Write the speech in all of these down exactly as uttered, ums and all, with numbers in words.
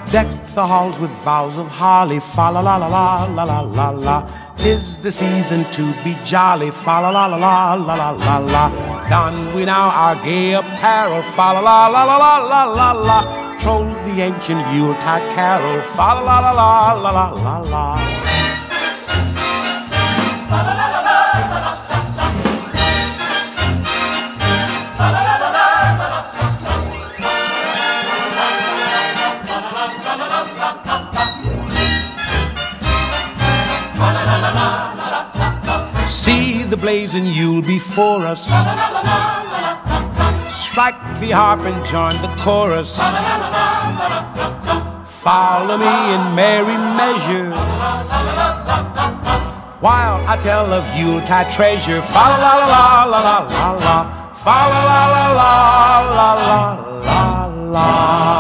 Deck the halls with boughs of holly, fa la la la la la la la la. 'Tis the season to be jolly, fa la la la la la la la la. Don we now our gay apparel, fa la la la la la la la la. Troll the ancient Yuletide carol, fa la la la la la la la la. See the blazing Yule before us. Strike the harp and join the chorus. Follow me in merry measure while I tell of Yuletide treasure. Fa la la la la la la la. Fa la la la la la la la la.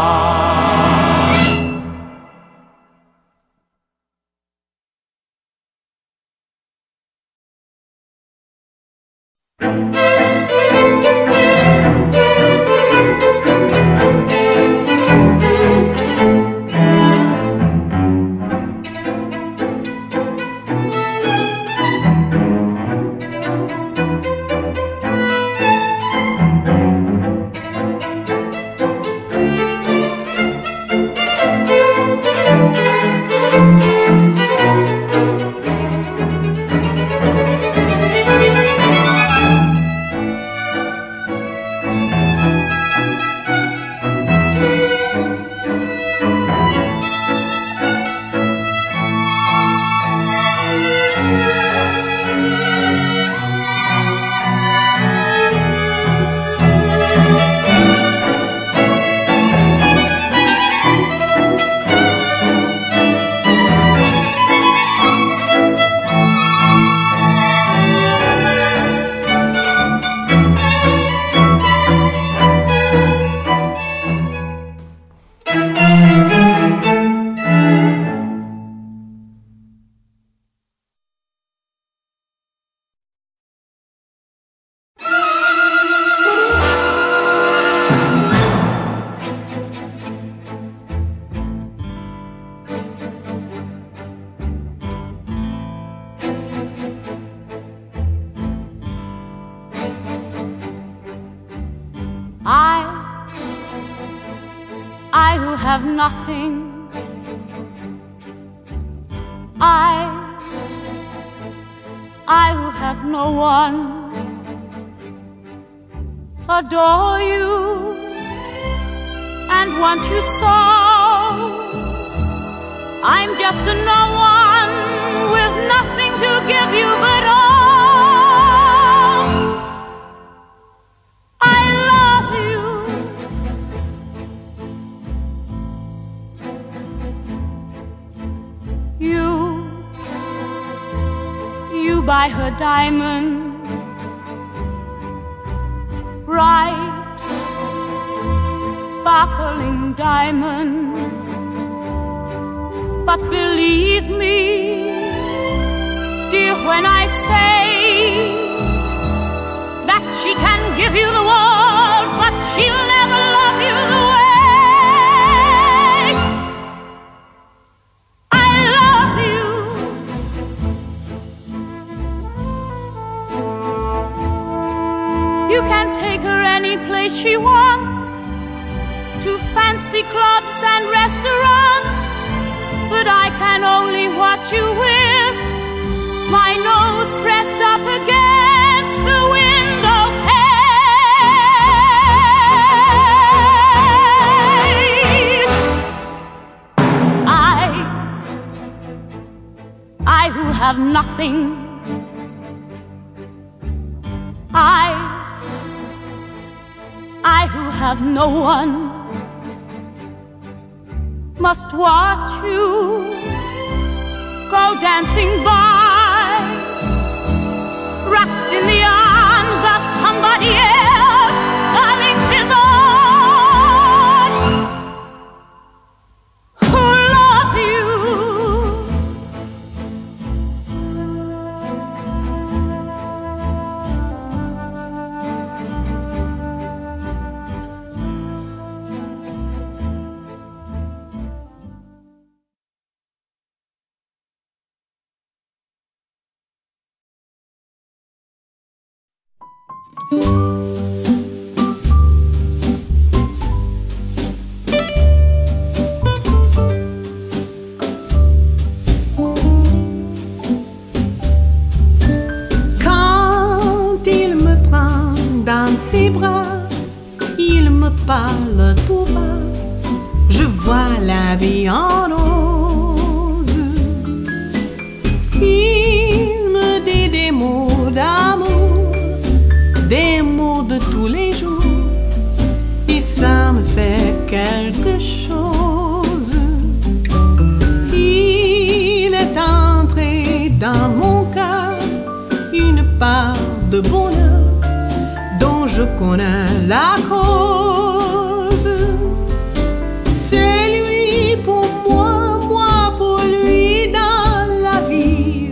Have nothing. I, I who have no one, adore you and want you so. I'm just a no one with nothing to give you but all. I love you. You, you buy her diamonds, bright, sparkling diamonds. But believe me, dear, when I say that she can give you the world, but she'll never love you the way I love you. You can take her any place she wants, to fancy clubs and restaurants, but I can only watch you with my nose pressed up against the window pane. I, I who have nothing, I, I who have no one, must watch you go dancing by, wrapped in the arms of somebody else, darling, 'tis on, who loves you. Parle tout bas, je vois la vie en rose. Il me dit des mots d'amour, des mots de tous les jours, et ça me fait quelque chose. Il est entré dans mon cœur une part de bonheur dont je connais la cause. C'est lui pour moi, moi pour lui dans la vie.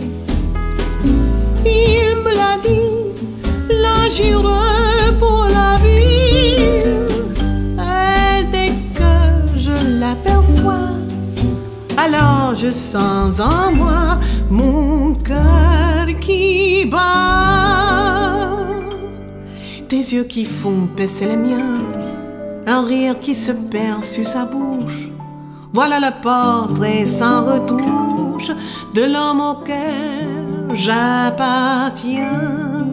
Il me l'a dit, là j'irai pour la vie. Et dès que je l'aperçois, alors je sens en moi mon cœur qui bat. Des yeux qui font baisser les miens, un rire qui se perd sur sa bouche. Voilà le portrait sans retouche de l'homme auquel j'appartiens.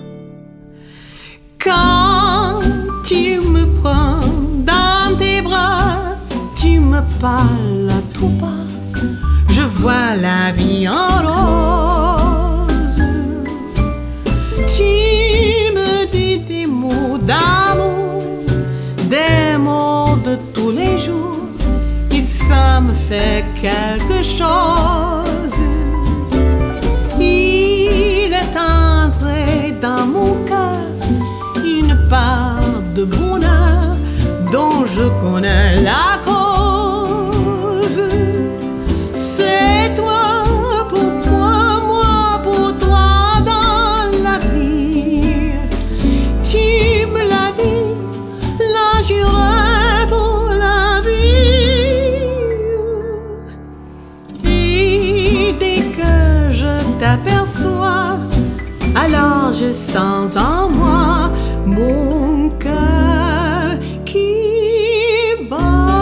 Quand tu me prends dans tes bras, tu me parles à tout bas, je vois la vie en rose. Tu me dis des mots d'amour, des mots de tous les jours, et ça me fait quelque chose. Il est entré dans mon cœur une part de bonheur dont je connais la cause. C'est toi pour moi, moi pour toi dans la vie. Tu me l'as dit, là j'irai pour la vie. Et dès que je t'aperçois, alors je sens en moi mon cœur qui bat.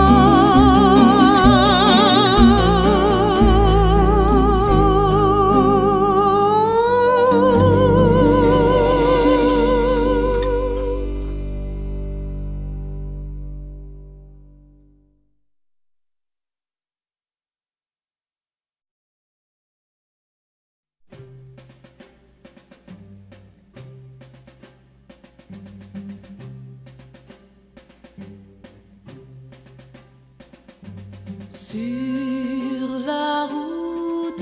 Sur la route,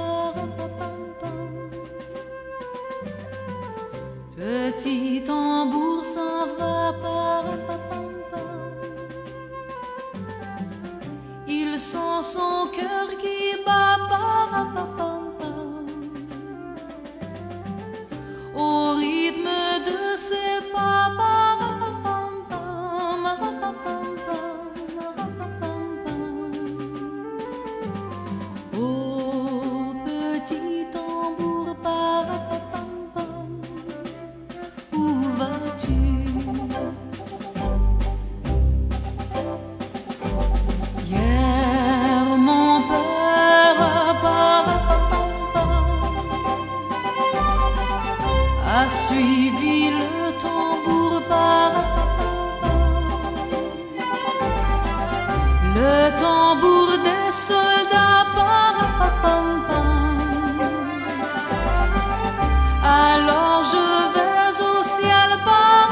petit tambour s'en va, il sent son cœur qui bat, au rythme de ses pas. A suivi le tambour par le tambour des soldats par alors je vais au ciel par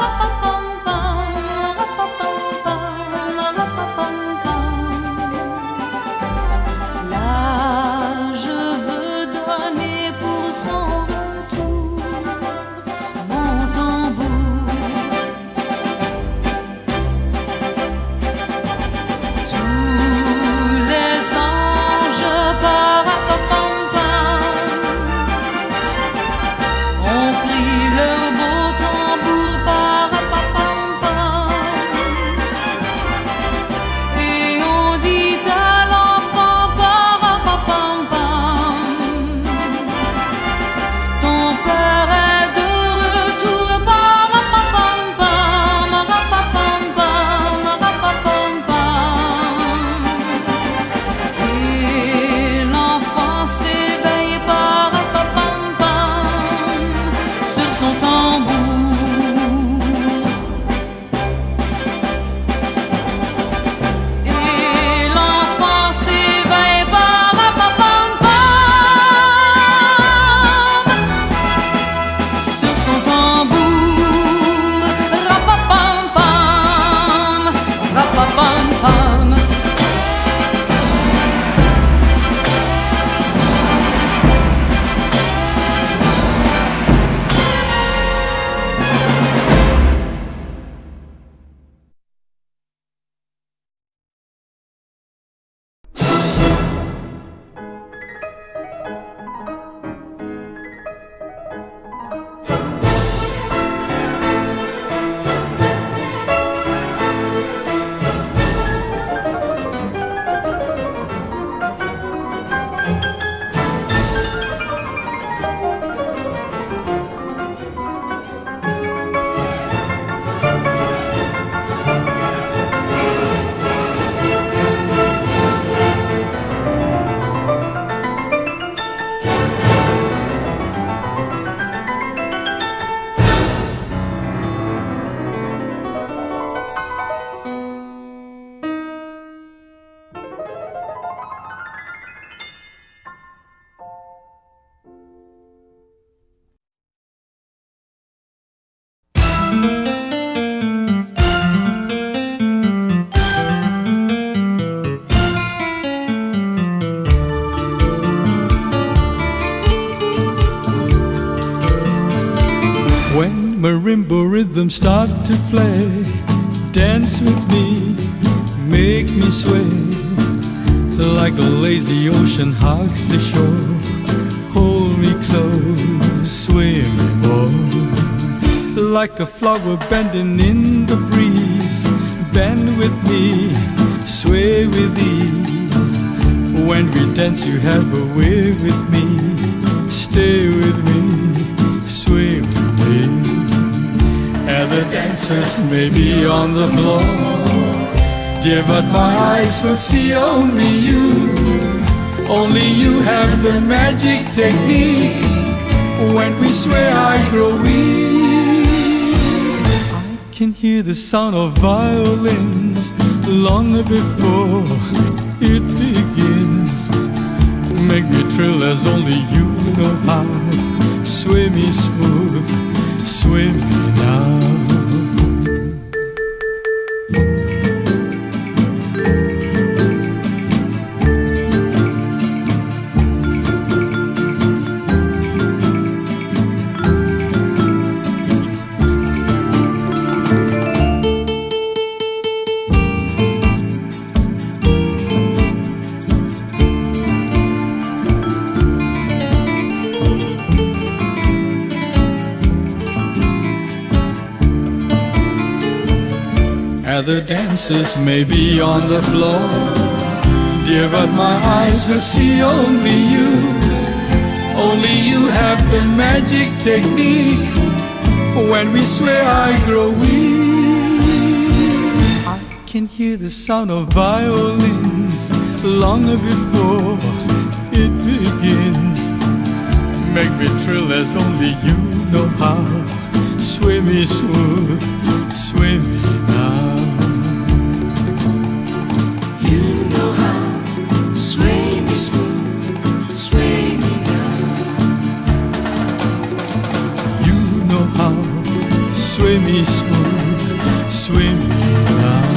là je veux donner pour son tous les ans marimba rhythm start to play. Dance with me, make me sway, like a lazy ocean hugs the shore. Hold me close, sway me more, like a flower bending in the breeze. Bend with me, sway with ease. When we dance you have a way with me. Stay with me, sway with me. And the dancers may be on the floor, dear, but my eyes will see only you. Only you have the magic technique. When we sway I grow weak. I can hear the sound of violins long before it begins. Make me thrill as only you know how. Sway me smooth, sway me now. The dancers may be on the floor, dear, but my eyes will see only you. Only you have the magic technique. When we sway I grow weak. I can hear the sound of violins long before it begins. Make me thrill as only you know how. Sway me smooth, sway me now. Sway me smooth, sway me now. You know how, sway me smooth, sway me now.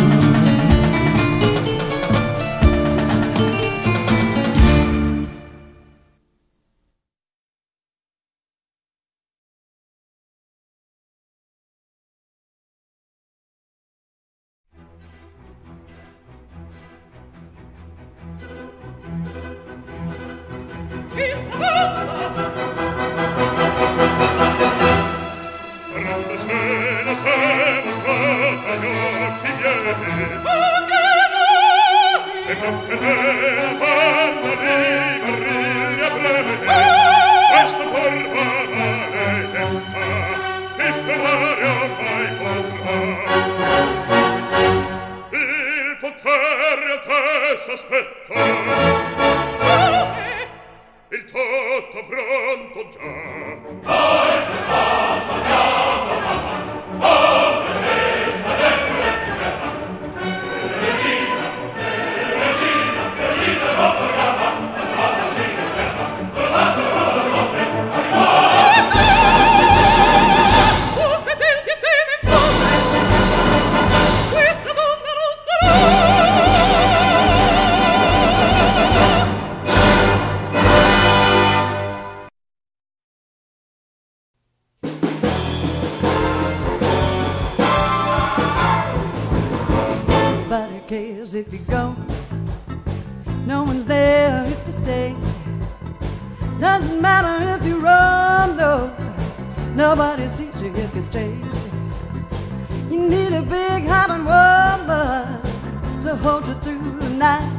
If you go, no one's there if you stay. Doesn't matter if you run, no, nobody sees you if you stay. You need a big hearted woman to hold you through the night,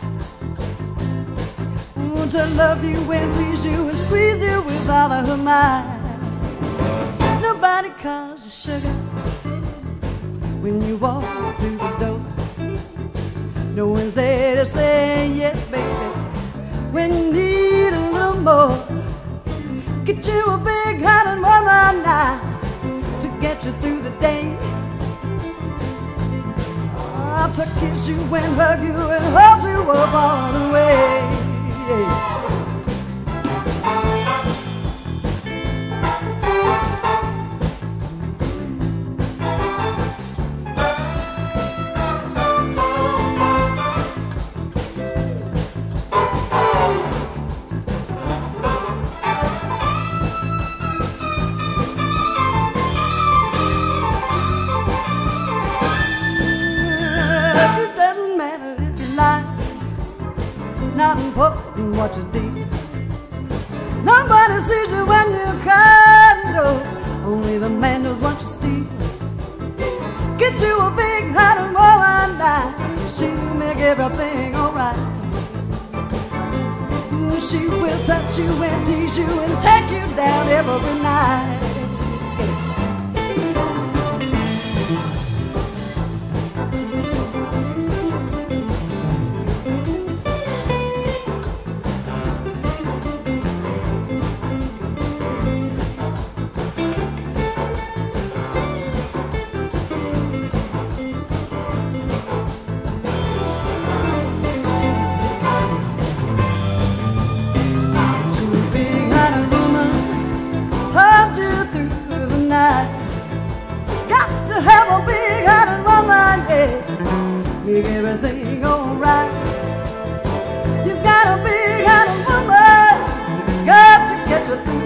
ooh, to love you and please you and squeeze you with all of her might. Nobody calls you sugar when you walk through the door. No one's there to say yes, baby, when you need a little more. Get you a big-hearted woman now to get you through the day. Oh, to kiss you and hug you and hold you up all the way. not important what you did. Nobody sees you when you can go, only the man knows what you steal. Get you a big-hearted woman now, she'll make everything alright. She will touch you and tease you and take you down every night. Make everything alright. You've got a big-hearted woman, got to get you through